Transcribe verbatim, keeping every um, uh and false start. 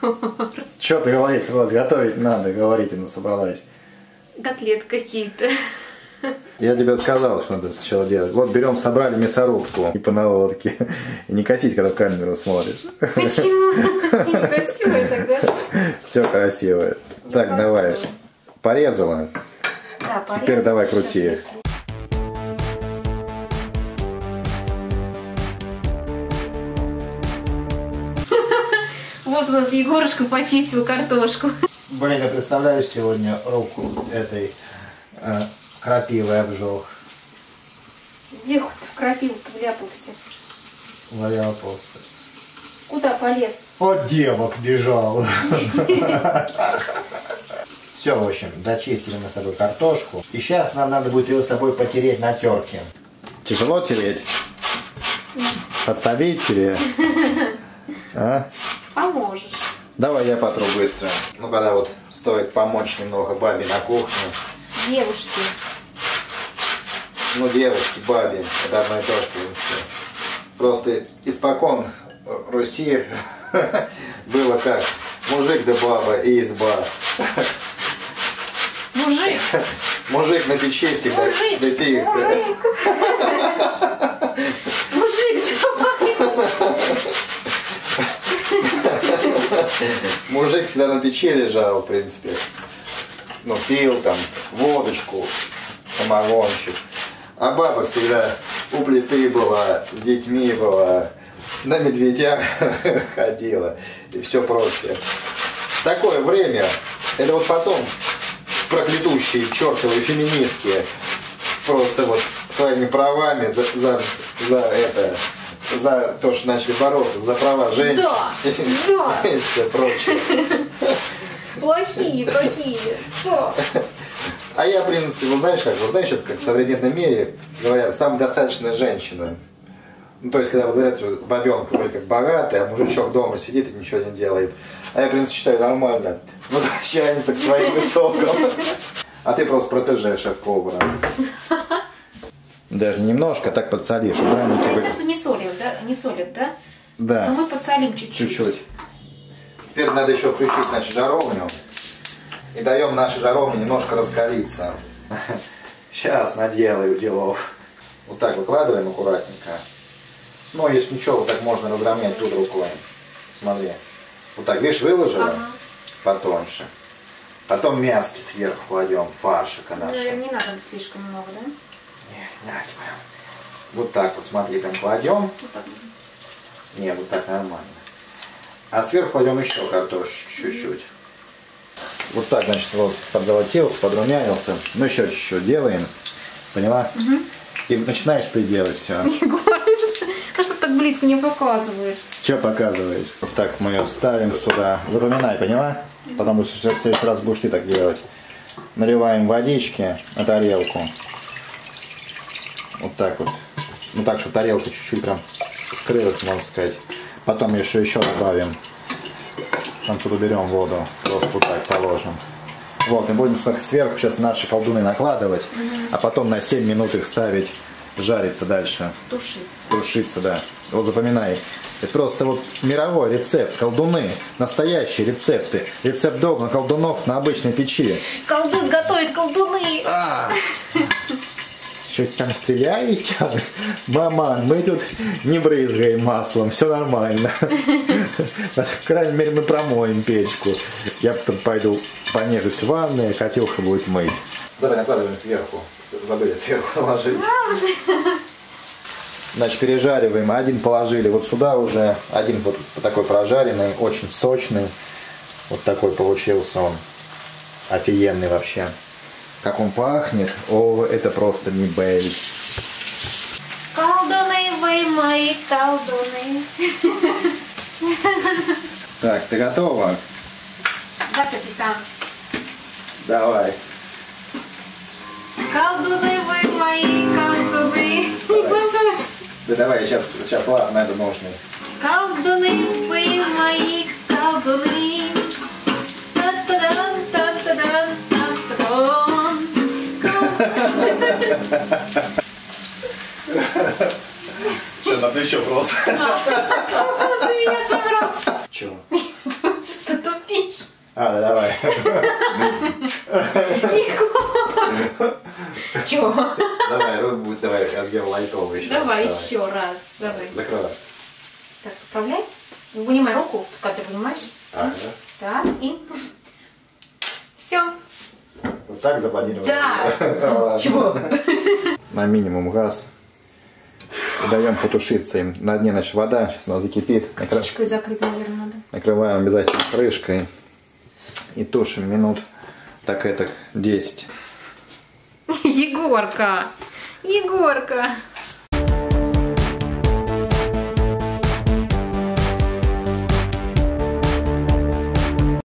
Что ты говоришь, собралась? Готовить надо, говорить она собралась. Котлет какие-то. Я тебе сказал, что надо сначала делать. Вот берем, собрали мясорубку и по наводке. И не косить, когда в камеру смотришь. Почему? Некрасивое тогда. Все красивое. Так, давай. Порезала. Да, порезала. Теперь давай крути. Вот у нас Егорушка почистил картошку. Блин, я представляешь, сегодня руку этой э, крапивой обжег. Где хоть в крапиву-то вляпался? Вляпался. Куда полез? От девок бежал. Все, в общем, дочистили мы с тобой картошку. И сейчас нам надо будет ее с тобой потереть на терке. Тяжело тереть? Подсобить тебе? А? Поможешь. Давай я потру быстро. Ну, когда вот стоит помочь немного бабе на кухне. Девушки. Ну, девушки, бабе, это одно и то же, в принципе. Просто испокон Руси было как мужик да баба и изба. Мужик. Мужик на печи всегда Мужик. да тихо. Мужик. Мужик всегда на печи лежал, в принципе. Ну, пил там водочку, самогончик. А баба всегда у плиты была, с детьми была, на медведях ходила и все прочее. Такое время, это вот потом проклятущие чертовы феминистки просто вот своими правами за, за, за это, за то, что начали бороться за права женщин. Да, да. И все прочее. Плохие какие. Что? А я, в принципе, вот знаешь как, вот знаешь сейчас, как в современном мире говорят, самодостаточная женщина. Ну, то есть, когда вот говорят, что бабенка вроде как богатая, а мужичок дома сидит и ничего не делает. А я, в принципе, считаю нормально. Возвращаемся к своим истокам. А ты просто протеже шеф-повара. Даже немножко, так подсолишь. По рецепту не солят, да? Не солят, да? Да. Но мы подсолим чуть-чуть. Чуть-чуть. Теперь надо еще включить, значит, жаровню. И даем нашей жаровне немножко раскалиться. Сейчас наделаю делов. Вот так выкладываем аккуратненько. Ну, если ничего, вот так можно разровнять тут рукой. Смотри. Вот так, видишь, выложила, ага. Потоньше. Потом мяски сверху кладем, фаршика нашего. Наверное, не надо слишком много, да? Не, не надо прям. Вот так вот, смотри, прям кладем. Вот так. Не, вот так нормально. А сверху кладем еще картошечки чуть-чуть. Вот так, значит, вот подзолотился, подрумянился. Ну, еще чуть-чуть делаем. Поняла? Угу. И начинаешь приделать все. Егор, а что так близко не показываешь? Что показываешь? Вот так мы ее ставим сюда. Запоминай, поняла? Потому что в следующий раз будешь ты так делать. Наливаем водички на тарелку. Вот так вот. Ну так, чтобы тарелка чуть-чуть прям скрылась, можно сказать. Потом еще еще добавим. Там тут уберем воду. Просто вот так положим. Вот, и будем так сверху сейчас наши колдуны накладывать, mm-hmm. а потом на семь минут их ставить жариться дальше. Тушиться. Тушиться, да. Вот запоминай. Это просто вот мировой рецепт. Колдуны. Настоящие рецепты. Рецепт дома колдунов на обычной печи. Колдун готовит колдуны. А! Что там стреляете? Маман, мы тут не брызгаем маслом, все нормально. По крайней мере, мы промоем печку. Я потом пойду понежусь в ванной, а котелка будет мыть. Давай накладываем сверху. Забыли сверху положить. Значит, пережариваем. Один положили вот сюда уже. Один вот такой прожаренный, очень сочный. Вот такой получился он. Офигенный вообще. Как он пахнет. О, это просто не бэль. Колдуны вы мои, колдуны. Так, ты готова? Да, капитан. Давай. Колдуны вы мои, колдуны. Давай. Да давай, сейчас, сейчас ладно, это можно. Колдуны вы мои, колдуны. Та-та-дан, та-та-дан, та-та-дан. Что, на плечо просто? Ты меня собрался. Чего? Что? А, давай. Чего? Давай, ну, будет, давай, я сделал лайтовый еще. Давай раз, еще раз. Давай. Закрывай. Так, отправляй. Вынимай руку, с которой вынимаешь. А, да? Так, и... Все. Вот так запланировано? Да. Чего? На минимум газ. И даем потушиться им. На дне, значит, вода. Сейчас она закипит. Накры... Крышкой закрыть, наверное, надо. Накрываем обязательно крышкой. И тушим минут так это десять. Егорка! Егорка!